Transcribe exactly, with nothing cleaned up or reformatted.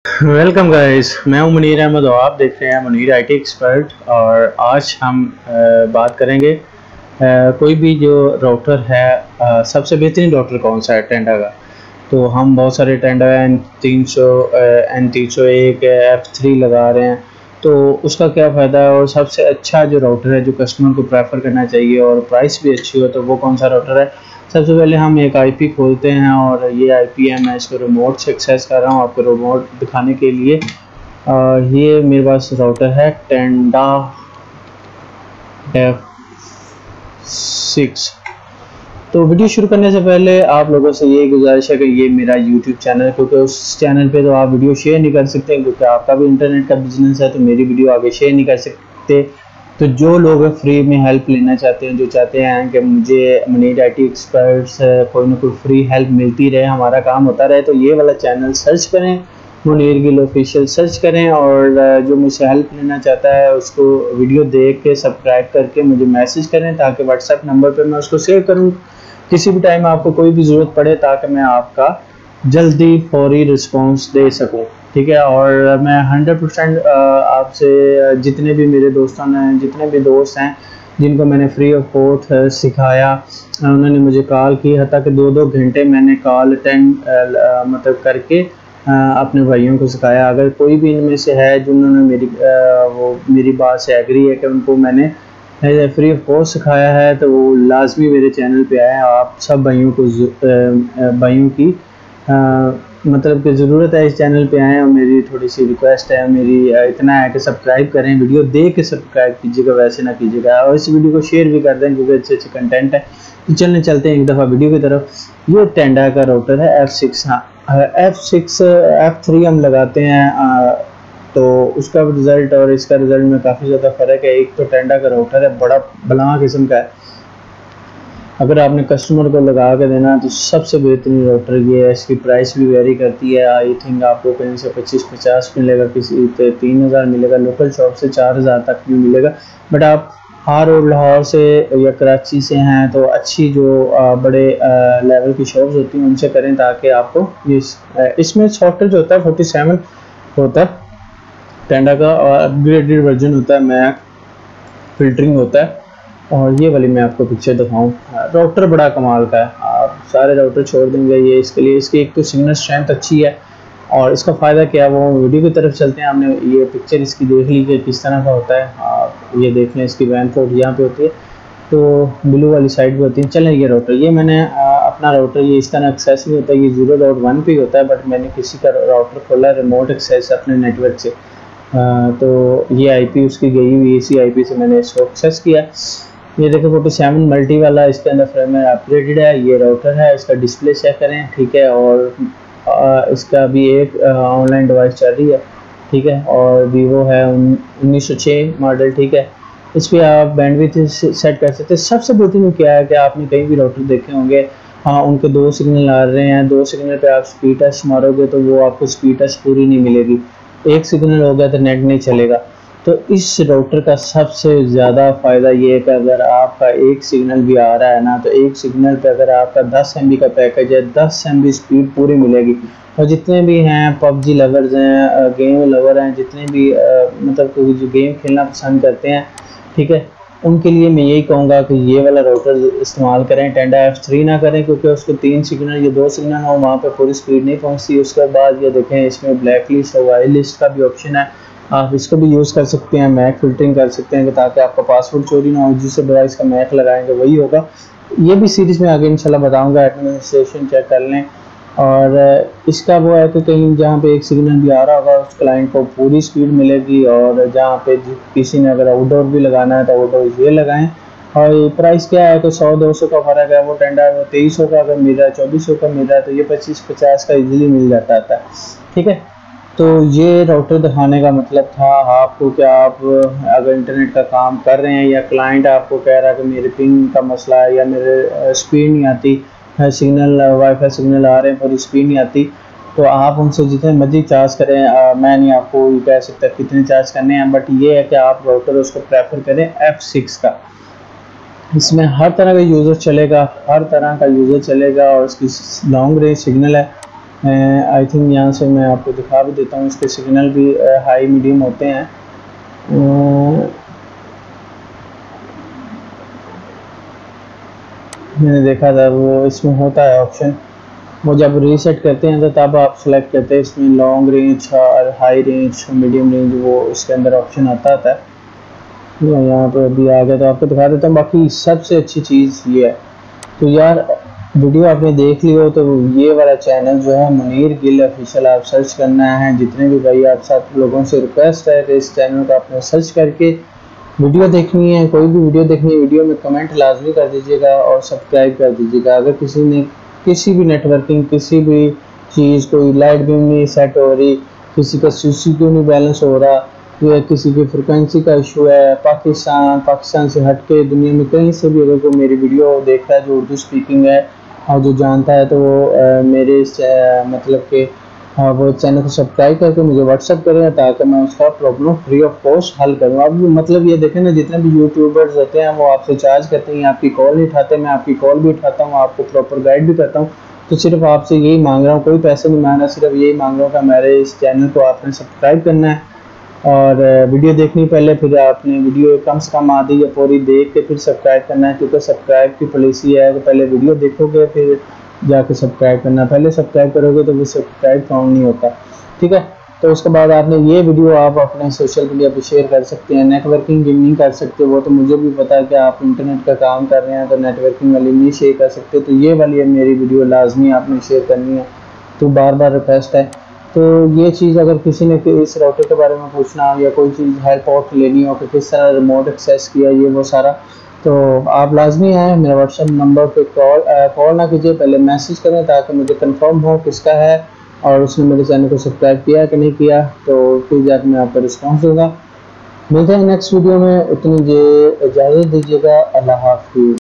Welcome guys, मैं हूं मुनीर अहमद और आप देख रहे हैं मुनीर आईटी एक्सपर्ट। और आज हम अ, बात करेंगे अ, कोई भी जो राउटर है, अ, सबसे बेहतरीन राउटर कौन सा है टेंडा का। तो हम बहुत सारे टेंडा एन तीन सौ एन तीन सौ एक एफ थ्री लगा रहे हैं, तो उसका क्या फ़ायदा है और सबसे अच्छा जो राउटर है जो कस्टमर को प्रेफर करना चाहिए और प्राइस भी अच्छी हो, तो वो कौन सा राउटर है। सबसे पहले हम एक आईपी खोलते हैं और ये आईपी है, मैं इसको रिमोट से एक्सेस कर रहा हूँ आपको रिमोट दिखाने के लिए। और ये मेरे पास राउटर है टेंडा एफ सिक्स। तो वीडियो शुरू करने से पहले आप लोगों से ये गुजारिश है कि ये मेरा यूट्यूब चैनल है, क्योंकि उस चैनल पे तो आप वीडियो शेयर नहीं कर सकते, क्योंकि आपका भी इंटरनेट का बिजनेस है, तो मेरी वीडियो आगे शेयर नहीं कर सकते। तो जो लोग फ्री में हेल्प लेना चाहते हैं, जो चाहते हैं कि मुझे मुनीर आईटी एक्सपर्ट से कोई ना कोई फ्री हेल्प मिलती रहे, हमारा काम होता रहे, तो ये वाला चैनल सर्च करें, मुनीर गिल ऑफिशियल सर्च करें। और जो मुझसे हेल्प लेना चाहता है उसको वीडियो देख के सब्सक्राइब करके मुझे मैसेज करें, ताकि व्हाट्सएप नंबर पर मैं उसको सेव करूँ किसी भी टाइम आपको कोई भी ज़रूरत पड़े, ताकि मैं आपका जल्दी फौरी रिस्पांस दे सकूं। ठीक है। और मैं हंड्रेड परसेंट आपसे, जितने भी मेरे दोस्तों ने, जितने भी दोस्त हैं जिनको मैंने फ्री ऑफ कॉस्ट सिखाया, उन्होंने मुझे कॉल की, हत्ता कि दो दो घंटे मैंने कॉल अटेंड मतलब करके आ, अपने भाइयों को सिखाया। अगर कोई भी इनमें से है जिन्होंने मेरी आ, वो मेरी बात से एग्री है कि उनको मैंने फ्री ऑफ कॉस्ट सिखाया है, तो वो लाजमी मेरे चैनल पे आए। आप सब भाइयों को भाइयों की आ, मतलब कि ज़रूरत है इस चैनल पे आए, और मेरी थोड़ी सी रिक्वेस्ट है, मेरी इतना है कि सब्सक्राइब करें, वीडियो देख के सब्सक्राइब कीजिएगा, वैसे ना कीजिएगा, और इस वीडियो को शेयर भी कर दें क्योंकि अच्छे अच्छे कंटेंट है। तो चलने चलते हैं एक दफ़ा वीडियो की तरफ। ये टेंडा का राउटर है एफ सिक्स। हाँ, एफ सिक्स एफ थ्री हम लगाते हैं, आ, तो उसका रिज़ल्ट और इसका रिज़ल्ट में काफ़ी ज़्यादा फ़र्क है। एक तो टेंडा का राउटर है, बड़ा बला किस्म का है, अगर आपने कस्टमर को लगा के देना तो सबसे बेहतरीन राउटर ये है। इसकी प्राइस भी वेरी करती है, आई थिंक आपको कहीं से पच्चीस पचास मिलेगा, किसी पे तीन हज़ार मिलेगा, लोकल शॉप से चार हज़ार तक भी मिलेगा। बट आप हार और लाहौर से या कराची से हैं तो अच्छी जो बड़े लेवल की शॉप्स होती हैं उनसे करें, ताकि आपको इस इसमें सॉफ्टवेयर जो होता है फोर्टी सेवन होता है टेंडा का, और अपग्रेडेड वर्जन होता है, मैक फिल्टरिंग होता है। और ये वाली मैं आपको पिक्चर दिखाऊं, राउटर बड़ा कमाल का है, आप सारे राउटर छोड़ देंगे ये इसके लिए। इसकी एक तो सिग्नल स्ट्रेंथ अच्छी है, और इसका फ़ायदा क्या है वो वीडियो की तरफ चलते हैं। आपने ये पिक्चर इसकी देख ली कि किस तरह का होता है, आप ये देख लें। इसकी वैन पोर्ट यहाँ पे होती है, तो ब्लू वाली साइड पे होती है। चलें, ये राउटर, ये मैंने आ, अपना राउटर ये इस तरह एक्सेस नहीं होता, ये जीरो डॉट वन पे होता है, बट मैंने किसी का राउटर खोला रिमोट एक्सेस अपने नेटवर्क से, आ, तो ये आईपी उसकी गई हुई, इसी आईपी से मैंने इसको एक्सेस किया। ये देखो फोर्टी सेवन मल्टी वाला, इसके अंदर फर्मवेयर अपग्रेडेड है, ये राउटर है, इसका डिस्प्ले चेक करें। ठीक है। और आ, इसका भी एक ऑनलाइन डिवाइस चल रही है। ठीक है। और वीवो है उन्नीस सौ छः मॉडल। ठीक है। इस पर आप बैंडविड्थ सेट कर सकते हैं। सबसे बेहतरीन क्या है कि आपने कहीं भी राउटर देखे होंगे, हाँ, उनके दो सिग्नल आ रहे हैं, दो सिग्नल पे आप स्पीड टेस्ट मारोगे तो वो आपको स्पीड टेस्ट पूरी नहीं मिलेगी, एक सिग्नल हो गया तो नेट नहीं चलेगा। तो इस राउटर का सबसे ज़्यादा फ़ायदा ये है कि अगर आपका एक सिग्नल भी आ रहा है ना, तो एक सिग्नल पे अगर आपका दस एम बी का पैकेज है, दस एम बी स्पीड पूरी मिलेगी। और जितने भी हैं पबजी लवर्स हैं, गेम लवर हैं, जितने भी मतलब जो गेम खेलना पसंद करते हैं, ठीक है, उनके लिए मैं यही कहूँगा कि ये वाला राउटर इस्तेमाल करें, टेंडा एफ थ्री ना करें, क्योंकि उसको तीन सिग्नल या दो सिग्नल हो, वहाँ पे पूरी स्पीड नहीं पहुँचती। उसके बाद ये देखें, इसमें ब्लैक लिस्ट और वाइट लिस्ट का भी ऑप्शन है, आप इसको भी यूज़ कर सकते हैं, मैक फिल्टरिंग कर सकते हैं, ताकि आपका पासवर्ड चोरी ना हो, जिससे डिवाइस का मैक लगाएंगे वही होगा। ये भी सीरीज़ में आगे इंशाल्लाह बताऊँगा, एडमिनिस्ट्रेशन चेक कर लें। और इसका वो है कि कहीं जहाँ पे एक सिग्नल भी आ रहा होगा उस क्लाइंट को पूरी स्पीड मिलेगी, और जहाँ पे किसी ने अगर आउटडोर भी लगाना है तो आउटडोर ये लगाएं। और प्राइस क्या है कि सौ दो सौ का फ़र्क है, वो टेंडा वो तेईस सौ का अगर मिल रहा है, चौबीस सौ का मिल रहा है, तो ये पच्चीस पचास का इजीली मिल जाता था। ठीक है। तो ये राउटर दिखाने का मतलब था आपको कि आप अगर इंटरनेट का काम कर रहे हैं, या क्लाइंट आपको कह रहा है कि मेरे पिंग का मसला है, या मेरे स्पीड नहीं आती, सिग्नल वाईफाई सिग्नल आ रहे हैं पर स्पीड नहीं आती, तो आप उनसे जितने मर्जी चार्ज करें, आ, मैं नहीं आपको ये कह सकता कितने चार्ज करने हैं, बट ये है कि आप राउटर उसको प्रेफर करें एफ सिक्स का। इसमें हर तरह का यूज़र चलेगा, हर तरह का यूज़र चलेगा, और उसकी लॉन्ग रेंज सिग्नल है, आई थिंक यहाँ से मैं आपको दिखा भी देता हूँ, इसके सिग्नल भी हाई मीडियम होते हैं। मैंने देखा था वो इसमें होता है ऑप्शन, वो जब रीसेट करते हैं तो तब आप सेलेक्ट करते हैं इसमें लॉन्ग रेंज और हाई रेंज, मीडियम रेंज, वो इसके अंदर ऑप्शन आता था। यहाँ पे अभी आ गया तो आपको दिखा देता हूँ। बाकी सबसे अच्छी चीज़ ये है, तो यार वीडियो आपने देख ली हो तो ये वाला चैनल जो है मुनीर गिल ऑफिशियल, आप सर्च करना है। जितने भी भाई आप साथ लोगों से रिक्वेस्ट है कि इस चैनल को आपने सर्च करके वीडियो देखनी है, कोई भी वीडियो देखनी है, वीडियो में कमेंट लाजमी कर दीजिएगा और सब्सक्राइब कर दीजिएगा। अगर किसी ने किसी भी नेटवर्किंग, किसी भी चीज़, कोई लाइट भी नहीं सेट हो रही, किसी का सीसी क्यों नहीं बैलेंस हो रहा, या किसी की फ्रिक्वेंसी का इशू है, पाकिस्तान पाकिस्तान से हट के दुनिया में कहीं से भी अगर कोई मेरी वीडियो देखता है जो उर्दू स्पीकिंग है और जो जानता है, तो वो आ, मेरे इस आ, मतलब के हाँ वो चैनल को सब्सक्राइब करके मुझे व्हाट्सअप करें ताकि मैं उसका प्रॉब्लम फ्री ऑफ कॉस्ट हल करूँ। अब मतलब ये देखें ना, जितने भी यूट्यूबर्स होते हैं वो आपसे चार्ज करते हैं, आपकी कॉल नहीं उठाते, मैं आपकी कॉल भी उठाता हूँ, आपको प्रॉपर गाइड भी करता हूँ। तो सिर्फ आपसे यही मांग रहा हूँ, कोई पैसे नहीं मांग रहा, सिर्फ यही मांग रहा हूँ कि मेरे इस चैनल को आपने सब्सक्राइब करना है और वीडियो देखनी पहले, फिर आपने वीडियो कम से कम आधी या पूरी देख के फिर सब्सक्राइब करना है, क्योंकि सब्सक्राइब की पॉलिसी है कि पहले वीडियो देखोगे फिर जाके सब्सक्राइब करना, पहले सब्सक्राइब करोगे तो वो सब्सक्राइब काउंट नहीं होता, ठीक है। तो उसके बाद आपने ये वीडियो आप अपने सोशल मीडिया पे शेयर कर सकते हैं। नेटवर्किंग जिन नहीं कर सकते वो तो मुझे भी पता है कि आप इंटरनेट का काम कर रहे हैं तो नेटवर्किंग वाली नहीं शेयर कर सकते, तो ये वाली है मेरी वीडियो लाजमी आपने शेयर करनी है, तो बार बार रिक्वेस्ट है। तो ये चीज़ अगर किसी ने इस राउटर के बारे में पूछना हो या कोई चीज़ हेल्प आउट लेनी हो कि किस तरह रिमोट एक्सेस किया ये वो सारा, तो आप लाजमी हैं मेरे व्हाट्सएप नंबर पे कॉल कॉल ना कीजिए, पहले मैसेज करें ताकि मुझे कंफर्म हो किसका है और उसने मेरे चैनल को सब्सक्राइब किया कि नहीं किया, तो फिर जाकर मैं आपका रिस्पॉन्स दूँगा। मिलते हैं नेक्स्ट वीडियो में, उतनी जे इजाज़त दीजिएगा। अल्लाह हाफ़िज़।